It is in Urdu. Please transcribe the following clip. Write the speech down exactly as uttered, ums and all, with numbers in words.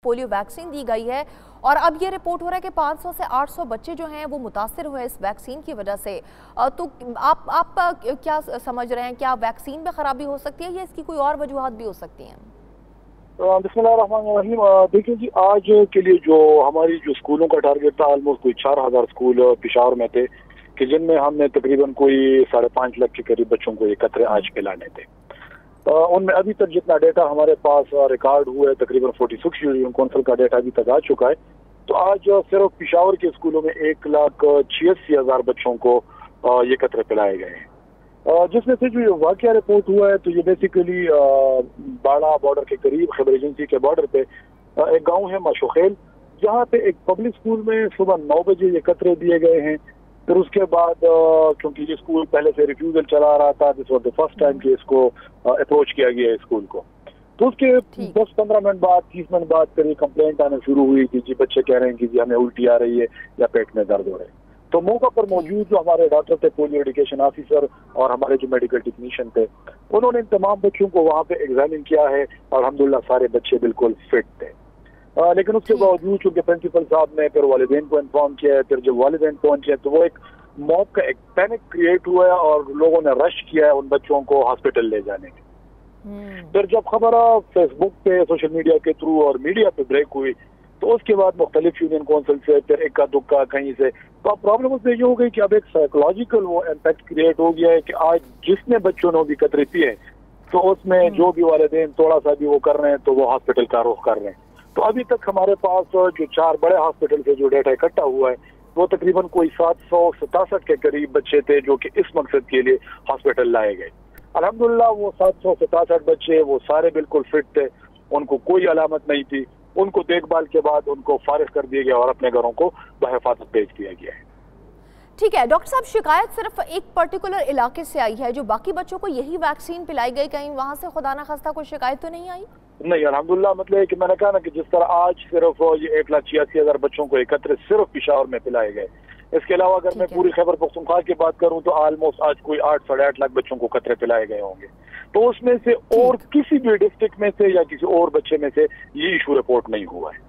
پولیو ویکسین دی گئی ہے اور اب یہ رپورٹ ہو رہا ہے کہ پانچ سو سے آٹھ سو بچے جو ہیں وہ متاثر ہوئے اس ویکسین کی وجہ سے. تو آپ آپ کیا سمجھ رہے ہیں, کیا ویکسین میں خرابی ہو سکتی ہے یا اس کی کوئی اور وجوہات بھی ہو سکتی ہیں؟ بسم اللہ الرحمن الرحیم. دیکھیں جی, آج کے لیے جو ہماری جو اسکولوں کا ٹارگیٹ تھا, آلموسٹ کوئی چار ہزار اسکول پشاور میں تھے کہ جن میں ہم نے تقریباً کوئی ساڑھے پانچ لاکھ کے قریب بچوں کو یہ قطرے آج پلانے تھے. ان میں ابھی تک جتنا ڈیٹا ہمارے پاس ریکارڈ ہوا ہے تقریباً فورٹی سکس یونین کونسل کا ڈیٹا ابھی تک آ چکا ہے. تو آج صرف پشاور کے اسکولوں میں ایک لاکھ چھیاسی ہزار بچوں کو یہ قطرے پلائے گئے ہیں, جس میں سے جو یہ واقعہ رپورٹ ہوا ہے تو یہ بیسیکلی باڑہ بارڈر کے قریب خیبر ایجنسی کے بارڈر پہ ایک گاؤں ہے ماشوخیل, جہاں پہ ایک پبلک اسکول میں صبح نو بجے یہ قطرے دیے گئے ہیں. پھر اس کے بعد کیونکہ یہ اسکول پہلے سے ریفیوزل چلا رہا تھا, this was the first time کہ اس کو اپروچ کیا گیا ہے اسکول کو, تو اس کے دس پندرہ منٹ بعد تیس منٹ بعد پھر یہ کمپلینٹ آنا شروع ہوئی کہ جی بچے کہہ رہے ہیں کہ جی ہمیں الٹی آ رہی ہے یا پیٹ میں درد ہو رہے ہیں. تو موقع پر موجود جو ہمارے ڈاکٹر تھے, پولیو ایڈوکیشن آفیسر اور ہمارے جو میڈیکل ٹیکنیشین تھے, انہوں نے ان تمام بچوں کو وہاں پہ ایگزامن کیا ہے اور الحمدللہ سارے بچے بالکل فٹ تھے. لیکن اس کے باوجود چونکہ پرنسپل صاحب نے پھر والدین کو انفارم کیا ہے, پھر جب والدین پہنچے تو وہ ایک موت کا ایک پینک کریٹ ہوا ہے اور لوگوں نے رش کیا ہے ان بچوں کو ہاسپٹل لے جانے کے. پھر جب خبر فیس بک پہ سوشل میڈیا کے تھرو اور میڈیا پہ بریک ہوئی تو اس کے بعد مختلف یونین کونسل سے پھر اکا دکا کہیں سے, تو اب پرابلم اس میں یہ ہو گئی کہ اب ایک سائیکولوجیکل وہ امپیکٹ کریٹ ہو گیا ہے کہ آج جس نے بچوں نے بھی قطرے پیے تو اس میں جو بھی والدین تھوڑا سا بھی وہ کر رہے ہیں تو وہ ہاسپٹل کا رخ کر رہے ہیں. تو ابھی تک ہمارے پاس جو چار بڑے ہاسپٹل سے جو ڈیٹا اکٹھا ہوا ہے وہ تقریباً کوئی سات سو ستاسٹھ کے قریب بچے تھے جو کہ اس مقصد کے لیے ہاسپٹل لائے گئے. الحمدللہ وہ سات سو ستاسٹھ بچے وہ سارے بالکل فٹ تھے, ان کو کوئی علامت نہیں تھی. ان کو دیکھ بھال کے بعد ان کو فارغ کر دیا گیا اور اپنے گھروں کو بحفاظت بھیج دیا گیا ہے. ٹھیک ہے ڈاکٹر صاحب, شکایت صرف ایک پرٹیکولر علاقے سے آئی ہے, جو باقی بچوں کو یہی ویکسین پلائی گئی, کہیں وہاں سے خدا نہ خواستہ کوئی شکایت تو نہیں آئی؟ نہیں الحمدللہ, مطلب ہے کہ میں نے کہا نا کہ جس طرح آج صرف یہ ایک لاکھ چھیاسی ہزار بچوں کو ایکتر صرف پشاور میں پلائے گئے. اس کے علاوہ اگر میں پوری خیبر پختونخوا کی بات کروں تو آلموسٹ آج کوئی آٹھ ساڑھے آٹھ لاکھ بچوں کو قطرے پلائے گئے ہوں گے. تو اس میں سے اور کسی بھی ڈسٹرکٹ میں سے یا کسی اور بچے میں سے یہ ایشو رپورٹ نہیں ہوا ہے.